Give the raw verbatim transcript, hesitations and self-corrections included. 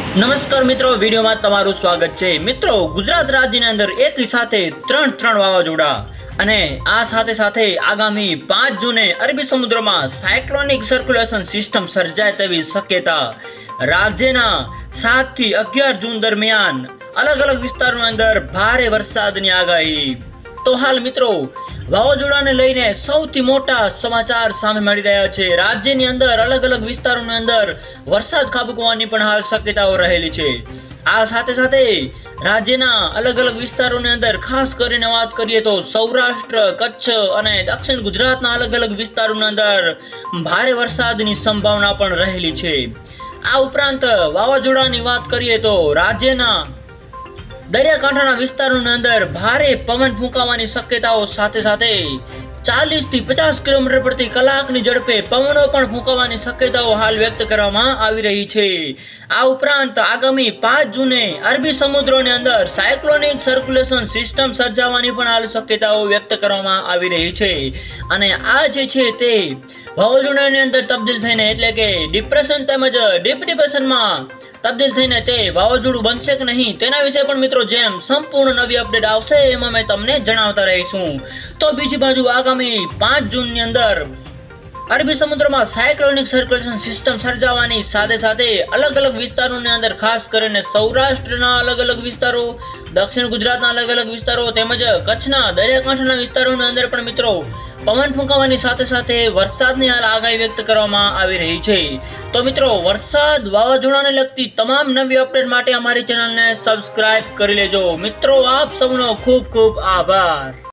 નમસ્કાર મિત્રો, વિડીયોમાં તમારું સ્વાગત છે। મિત્રો, ગુજરાત રાજ્યની અંદર એકી સાથે ત્રણ ત્રણ વાવાઝોડા અને આ સાથે સાથે આગામી પાંચ જૂને અરબી સમુદ્રમાં સાયક્લોનિક સર્ક્યુલેશન સિસ્ટમ સર્જાય તેવી શક્યતા। રાજ્યના સાત થી અગિયાર જૂન દરમિયાન અલગ અલગ વિસ્તારોની અંદર ભારે વરસાદની આગાહી। તો હાલ મિત્રો, વાવાઝોડાને લઈને સૌથી મોટા સમાચાર સામે મળી રહ્યા છે। રાજ્યની અંદર અલગ અલગ વિસ્તારોની અંદર વરસાદ ખાબકવાની પણ હાલ શક્યતાઓ રહેલી છે। આ સાથે સાથે રાજ્યના અલગ અલગ વિસ્તારોની અંદર ખાસ કરીને વાત કરીએ તો સૌરાષ્ટ્ર, કચ્છ અને દક્ષિણ ગુજરાતના અલગ અલગ વિસ્તારોની અંદર ભારે વરસાદની સંભાવના પણ રહેલી છે। આ ઉપરાંત વાવાઝોડાની વાત કરીએ તો રાજ્યના દરિયાકાંઠાના વિસ્તારોની અંદર ભારે પવન ફૂંકાવાની શક્યતાઓ સાથે સાથે ચાલીસ થી પચાસ કિલોમીટર પ્રતિ કલાકની ઝડપે પવનો પણ ફૂંકાવાની શક્યતાઓ હાલ વ્યક્ત કરવામાં આવી રહી છે। આ ઉપરાંત આગામી પાંચ જૂને અરબી સમુદ્રની અંદર સાયક્લોનિક સર્ક્યુલેશન સિસ્ટમ સર્જાવાની પણ હાલ શક્યતાઓ વ્યક્ત કરવામાં આવી રહી છે અને આ જે છે તે વાવાઝોડાની અંદર તબદીલ થઈને એટલે કે ડિપ્રેશન તેમજ ડીપ ડિપ્રેશનમાં તબદીલ થઈને તે વાવાઝોડું બનશે કે નહીં તેના વિશે પણ મિત્રો જેમ સંપૂર્ણ નવી અપડેટ આવશે એમાં મેં તમને જણાવતા રહીશું। તો બીજી બાજુ આગામી પાંચ જૂનની અંદર અરબી સમુદ્રમાં સાયક્લોનિક સર્ક્યુલેશન સિસ્ટમ સર્જાવાની સાથે સાથે અલગ અલગ વિસ્તારોની અંદર ખાસ કરીને સૌરાષ્ટ્રના અલગ અલગ વિસ્તારો, દક્ષિણ ગુજરાતના અલગ અલગ વિસ્તારો તેમજ કચ્છના દરિયાકાંઠાના વિસ્તારોની અંદર પણ મિત્રો પવન ફૂંકાવાની સાથે સાથે વરસાદની હાલ આગાહી વ્યક્ત કરવામાં આવી રહી છે। તો મિત્રો, વરસાદ વાવાઝોડાને લગતી તમામ નવી અપડેટ માટે અમારી ચેનલને સબસ્ક્રાઇબ કરી લેજો। મિત્રો, આપ સૌનો ખૂબ ખૂબ આભાર।